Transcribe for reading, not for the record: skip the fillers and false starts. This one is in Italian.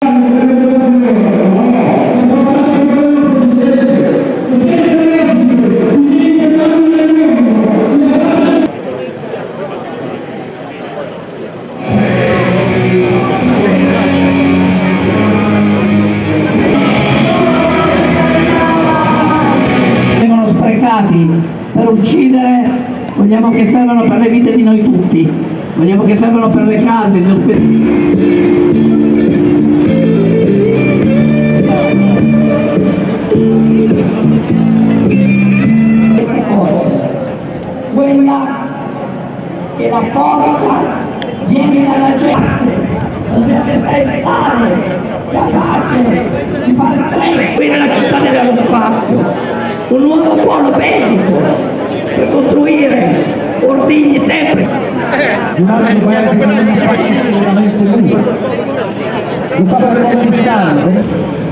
Per uccidere, vogliamo che servano per le vite di noi tutti, vogliamo che servano per le case, gli ospedali. Quella che la forza viene dalla gente, dobbiamo stare capace di far crescere la città dello spazio. Un nuovo polo bellico per costruire ordigni sempre. Durante il paese non è facile, veramente lungo. Un po' per